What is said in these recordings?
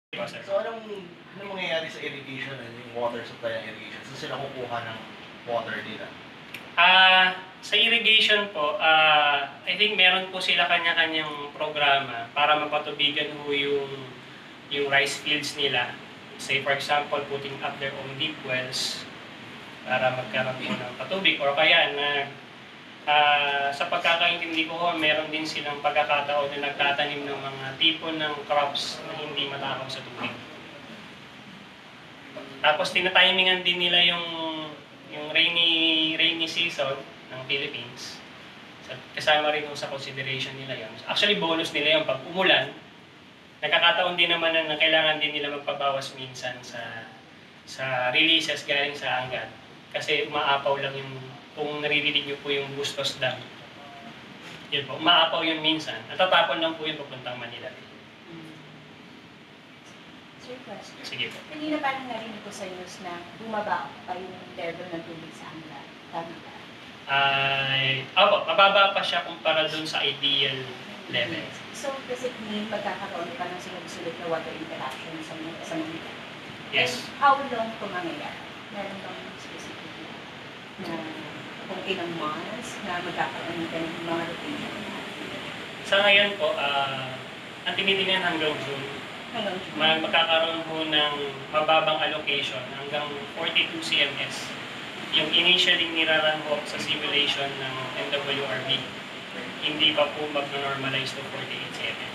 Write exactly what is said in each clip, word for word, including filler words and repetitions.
So anong, anong mangyayari sa irrigation, yung water supply ng irrigation? Saan sila kukuha ng water nila? Ah, uh, sa irrigation po, uh, I think meron po sila kanya-kanyang programa para mapatubigan ho yung, yung rice fields nila. Say for example, putting up their own deep wells para magkaroon po ng patubig. Or kaya na uh, sa pagkakaintindi ko, meron din silang pagkakataon na nagtatanim ng mga tipo ng crops na hindi matakaw sa tubig. Tapos tinatimingan din nila yung yung rainy rainy season ng Philippines. Kasama rin sa consideration nila yun. Actually, bonus nila yung pag umulan. Nakakataon din naman na kailangan din nila magpabawas minsan sa sa releases galing sa Angat. Kasi umaapaw lang yung, kung naririnig nyo po yung Bustos Dam. Yun po, umaapaw yun minsan. Natatapon lang po yun papuntang Manila. Sir, question. Sige po. Kanina parang narinig ko sa news na bumaba pa yung level ng tubig sa Angat. Tama ba? Ay, uh, opo, mababa pa siya kumpara dun sa ideal level. So, does it mean magkakaroon pa ng sinusulit na water interaction sa sa Manila? Yes. And how long ito mangyayari? Meron bang specific na kung ilang months na magkakaroon ka ng mga rotation? Sa ngayon po, uh, ang tinitingnan hanggang June, Hanggang June? magkakaroon po ng mababang allocation hanggang forty-two C M S. Yung initially niraran po sa simulation ng M W R B, hindi pa po mag-normalize to forty-eight C M S.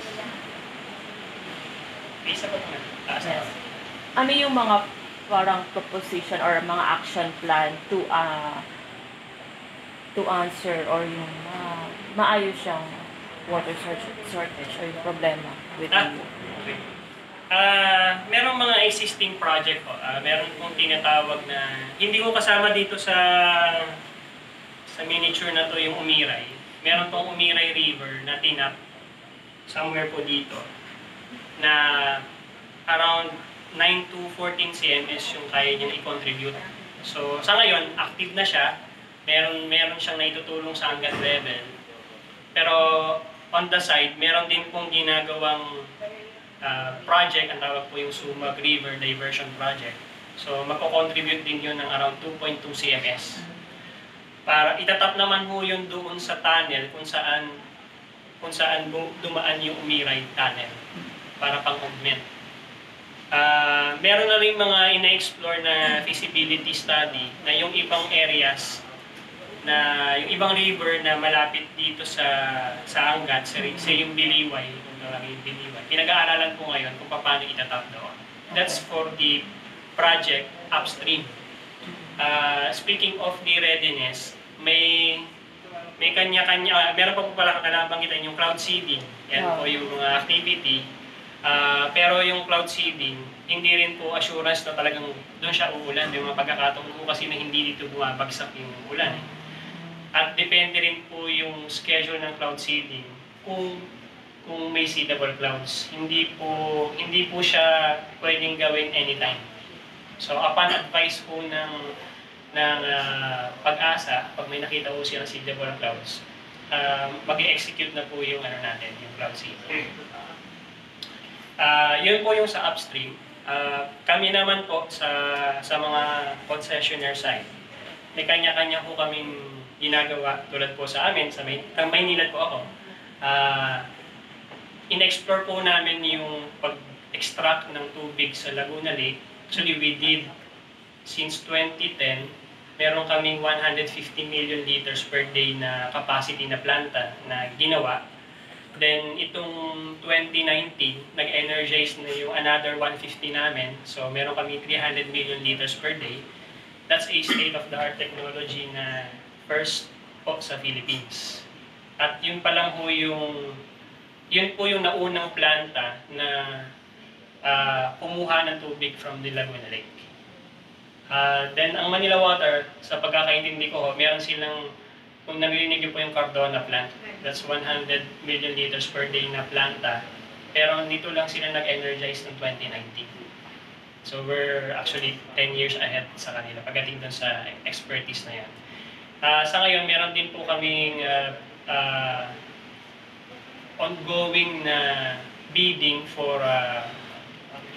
Isa pa po na. Taas na. Ano yung mga parang proposition or mga action plan to uh, to answer or yung uh, maayos siyang water shortage or yung problema with Ah, you? okay. Uh, merong mga existing project po. Uh, meron pong tinatawag na, hindi ko kasama dito sa sa miniature na to yung Umiray. Meron pong Umiray River na tinap somewhere po dito na around nine to fourteen C M S yung kaya niya i-contribute. So sa ngayon, active na siya. Meron, meron siyang naitutulong sa Angat level. Pero on the side, meron din pong ginagawang Uh, project, ang tawag po yung Sumag River Diversion Project. So, magko-contribute din yun ng around two point two C M S. Para itatap naman po yun doon sa tunnel kung saan kung saan dumaan yung Umiray Tunnel para pang-augment. Uh, meron na rin mga ina-explore na feasibility study na yung ibang areas na yung ibang river na malapit dito sa sa Angat, sa, sa yung Biliway, yung Biliway. Pinag-aaralan po ngayon kung paano itatap doon. That's for the project upstream. Uh, speaking of the readiness, may may kanya-kanya, uh, meron pa po pala kakalabangitan yung cloud seeding. Yan po yung mga activity. Uh, pero yung cloud seeding, hindi rin po assurance na talagang doon siya uulan. Yung mga pagkakataon po kasi na hindi dito bumabagsak yung ulan. Eh. At depende rin po yung schedule ng cloud seeding kung kung may seedable clouds. Hindi po hindi po siya pwedeng gawin anytime. So upon advice po ng ng uh, pag-asa, pag may nakita po silang seedable clouds, uh, mag-execute na po yung ano natin, yung cloud seeding. Uh, yun po yung sa upstream. Uh, kami naman po sa sa mga concessionaire side, may kanya-kanya po kaming ginagawa tulad po sa amin, sa May, Maynilad po ako. Uh, in-explore po namin yung pag-extract ng tubig sa Laguna Lake. Actually, we did since twenty ten, meron kaming one hundred fifty million liters per day na capacity na planta na ginawa. Then, itong twenty nineteen, nag-energize na yung another one hundred fifty namin. So, meron kami three hundred million liters per day. That's a state-of-the-art technology na first po sa Philippines. At yun pa lang po yung, yun po yung naunang planta na uh, kumuha ng tubig from the Laguna Lake. Uh, then, ang Manila Water, sa pagkakaintindi ko, meron silang, kung narinig niyo po yung Cardona plant, that's one hundred million liters per day na planta. Pero dito lang sila nag-energize ng twenty nineteen. So, we're actually ten years ahead sa kanila pagdating dun sa expertise na yan. Uh, sa ngayon, meron din po kaming uh, uh, ongoing na bidding for uh,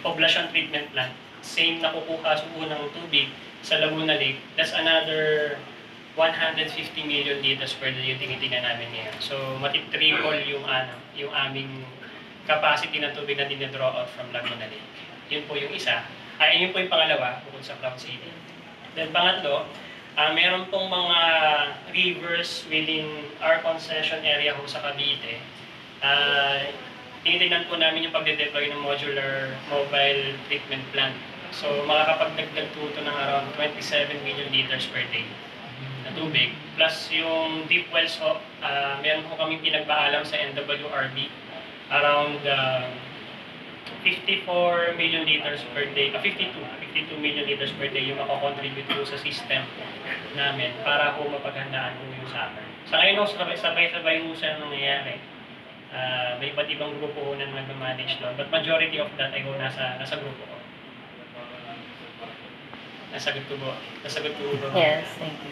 poblacion treatment plant, same na kukuha sa unang tubig sa Laguna Lake, that's another one hundred fifty million liters per day yung tinitingnan namin ngayon. So, matitriple yung, ano, yung aming capacity ng tubig na dinadraw out from Laguna Lake. Yun po yung isa. Ay, yun po yung pangalawa, bukod sa Cloud City. Then, pangatlo, uh, meron pong mga rivers within our concession area ho sa Cavite. Uh, tinitingnan po namin yung pagde-deploy ng modular mobile treatment plant. So, makakapagdagdag po ito ng around twenty-seven million liters per day na tubig. Plus yung deep wells ho, uh, meron po kaming pinagpaalam sa N W R B around uh, fifty-four million liters per day, uh, fifty-two, fifty-two million liters per day yung makakontribute po sa system namin para po mapaghandaan po yung summer. Sa ngayon ho, sabay-sabay po siya nangyayari. Uh, may iba't ibang grupo ho na nag-manage doon, but majority of that ay ho nasa, nasa grupo ko. Nasagot ko po. Nasagot ko po. Yes, thank you.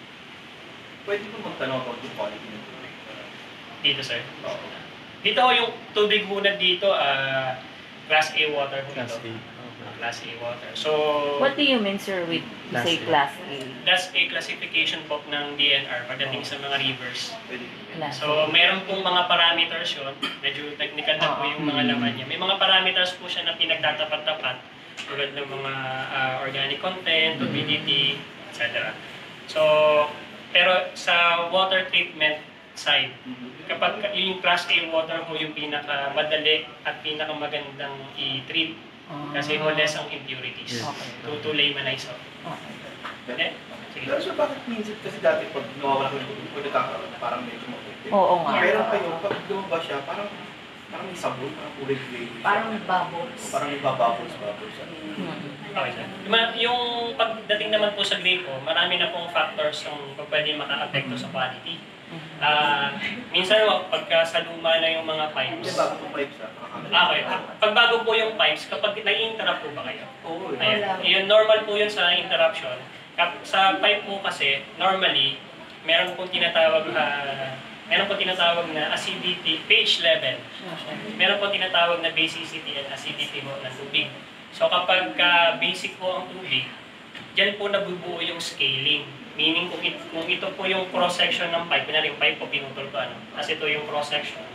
Pwede po magtanong about yung quality ng tubig? Dito, sir. Oo. Dito ho, yung tubig hunad dito, uh, Class A water po Class ito. A. Class A water. So, What do you mean, sir, with you Class say A. Class A? that's a classification po ng D N R pagdating sa mga rivers. Pwede. Class So, A. meron pong mga parameters yun. Medyo technical na po yung mga laman niya. May mga parameters po siya na pinagtatapat-tapat tulad ng mga uh, organic content, turbidity, et cetera. So, pero sa water treatment side, kapag yung Class A water ho yung pinakamadali at pinakamagandang i-treat kasi ho less ang impurities. Okay. To, to laymanize ho. Okay. Eh, sige. Pero so bakit minsan kasi dati pag nawawala ko yung tubig, pag nagkakaroon, parang medyo maputi. Oo nga. Pero kayo, pag lumabas siya, parang parang may sabon, parang kulay gray. Parang bubbles. O parang nagbabubbles, bubbles. Hmm. Okay, sir. Yung, ma- yung pagdating naman po sa grape po, marami na pong factors yung pwede maka-apekto sa quality. Ah, minsan po, pagka sa luma na yung mga Hindi pipes, bago itong pipes ha? okay, pag bago po yung pipes, kapag nai-interrupt po ba kayo? Oo. Ayan, yun, normal po yun sa interruption. Kap- Sa pipe po kasi, normally, meron pong tinatawag na, meron pong tinatawag na acidity, pH level. Meron pong tinatawag na basicity and acidity mo ng tubig. So kapag ka basic po ang tubig, dyan po nabubuo yung scaling. Meaning kung, it, kung ito po yung cross-section ng pipe, na yung pipe po pinutol ko, ano, kasi ito yung cross-section,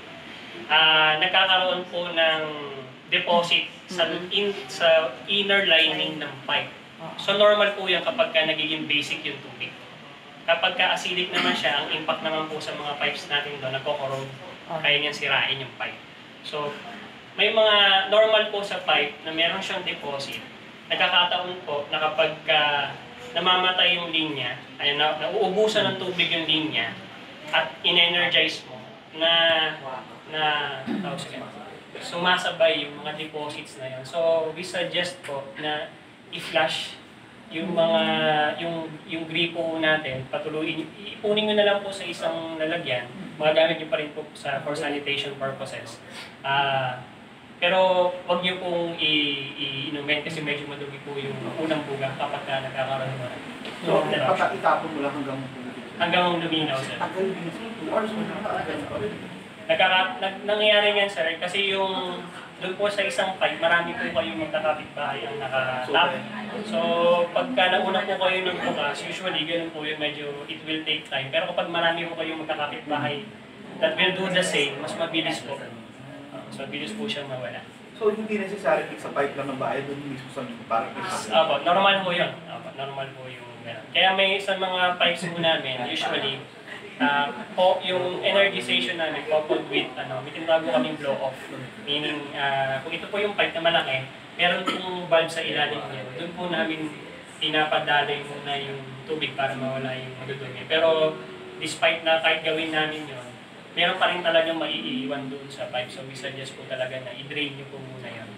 uh, nagkakaroon po ng deposit sa, in, sa inner lining ng pipe. So normal po yan kapag ka nagiging basic yung tubig. Kapag ka acidic naman siya, ang impact naman po sa mga pipes natin doon, nagko-corrode, kaya niyan sirain yung pipe. So, may mga normal po sa pipe na meron siyang deposit. Nagkakataon po na kapag ka namamatay yung linya, ay na, nauubusan ng tubig yung linya, at in-energize mo, na, na, oh, sige, sumasabay yung mga deposits na yun. So, we suggest po na i-flush yung mga, yung, yung gripo natin, patuloy, ipunin nyo na lang po sa isang lalagyan, magagamit nyo pa rin po sa, for sanitation purposes. Ah, pero wag niyo pong i-inumin kasi medyo madumi po yung unang buga kapag ka nagkakaroon mo. So, pagka itapon mo lang hanggang Hanggang luminaw, sir. tagal din. two hours mo na tagal pa rin. Nagkaka, nag, nangyayari yan, sir, kasi yung doon po sa isang pipe, marami po kayong magkakapitbahay ang nakatap. So, pagka nauna po kayo ng bukas, usually ganun po yun, medyo it will take time. Pero kapag marami po kayong magkakapitbahay that will do the same, mas mabilis po. So, bilis po siyang mawala. So, hindi necessary sa pipe lang ng bahay, doon mismo sa parang Apo, normal po yun. Apo, normal po yung ganun. Kaya may sa mga pipes po namin, usually, uh, po, yung energization namin coupled with, ano, may tinatawag po kaming blow-off. Meaning, uh, kung ito po yung pipe na malaki, meron pong valve sa ilalim niya. Doon po namin pinapadaloy muna yung tubig para mawala yung madudumi. Pero, despite na kahit gawin namin yun, meron pa rin talagang maiiwan doon sa pipe. So, we suggest po talaga na i-drain nyo po muna yun.